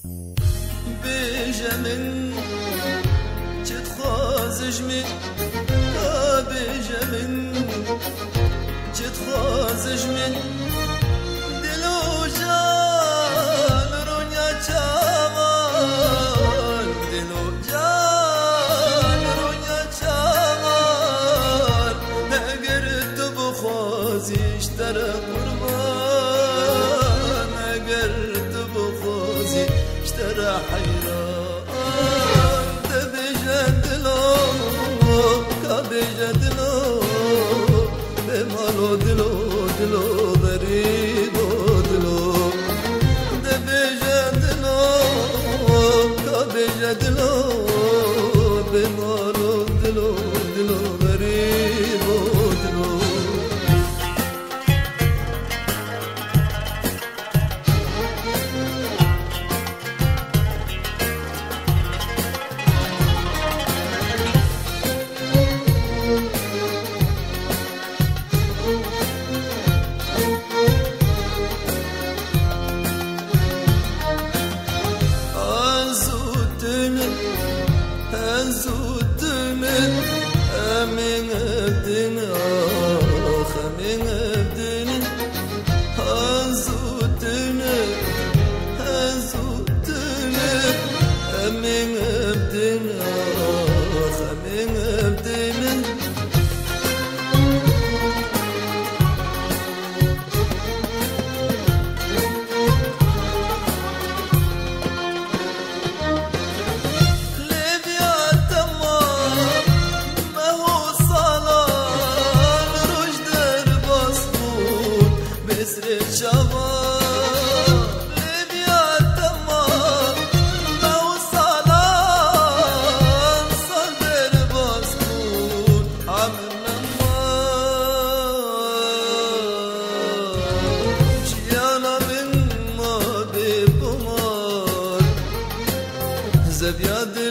بجمن تتخازج من بجمن تتخازج من دلو جان رونيا چاوان دلو جان رونيا چاوان اگر تو بخوازیش در قربان اگر تو بخوازیش در حیران دبجدلو كبجدلو بمالو دلو دلو غريبو دلو دبجدلو كبجدلو بمالو دلو دلو غريبو دلو زبياد